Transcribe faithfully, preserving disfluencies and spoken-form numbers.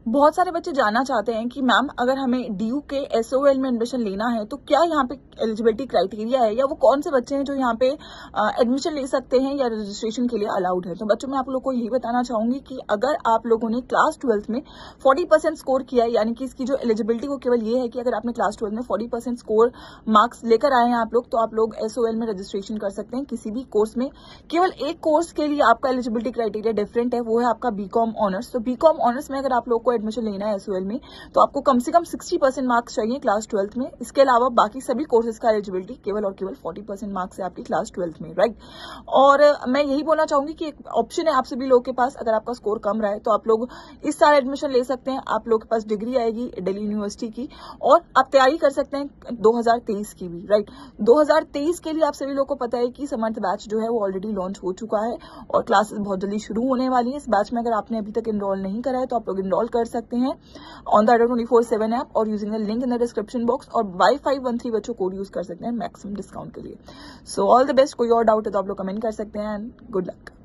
बहुत सारे बच्चे जानना चाहते हैं कि मैम अगर हमें डी यू के एस ओ एल में एडमिशन लेना है तो क्या यहाँ पे एलिजिबिलिटी क्राइटेरिया है, या वो कौन से बच्चे हैं जो यहाँ पे एडमिशन ले सकते हैं या रजिस्ट्रेशन के लिए अलाउड है। तो बच्चों मैं आप लोग को यही बताना चाहूंगी कि अगर आप लोगों ने क्लास ट्वेल्थ में फोर्टी परसेंट स्कोर किया है, यानी कि इसकी जो एलिजिबिलिटी वो केवल ये है कि अगर आपने क्लास ट्वेल्थ में फोर्टी परसेंट स्कोर मार्क्स लेकर आए हैं आप लोग, तो आप लोग एस ओ एल में रजिस्ट्रेशन कर सकते हैं किसी भी कोर्स में। केवल एक कोर्स के लिए आपका एलिजिबिलिटी क्राइटेरिया डिफरेंट है, वो है आपका बीकॉम ऑनर्स। तो बीकॉम ऑनर्स में अगर आप लोग को एडमिशन लेना है एसओएल में तो आपको कम से कम सिक्सटी परसेंट मार्क्स चाहिए क्लास ट्वेल्थ में। इसके अलावा बाकी सभी कोर्सेज का एलिजिबिलिटी केवल और केवल फोर्टी परसेंट मार्क्स है आपकी क्लास ट्वेल्थ में, राइट। और मैं यही बोलना चाहूंगी कि एक ऑप्शन है आप सभी लोगों के पास, अगर आपका स्कोर कम रहा है तो आप लोग इस साल एडमिशन ले सकते हैं। आप लोगों के पास डिग्री आएगी दिल्ली यूनिवर्सिटी की, और आप तैयारी कर सकते हैं दो हज़ार तेईस की भी, राइट। दो हज़ार तेईस के लिए आप सभी लोगों को पता है कि समर्थ बैच जो है वो ऑलरेडी लॉन्च हो चुका है और क्लासेस बहुत जल्दी शुरू होने वाली है। इस बैच में अगर आपने अभी तक इनरोल नहीं करा है तो आप लोग इनरोल कर सकते हैं on the Adda twenty four seven app और using the link in the description box, और वाई फाइव वन थ्री बच्चों कोड यूज कर सकते हैं मैक्सिमम डिस्काउंट के लिए। So all the best. कोई और डाउट है तो आप लोग कमेंट कर सकते हैं एंड गुड लक।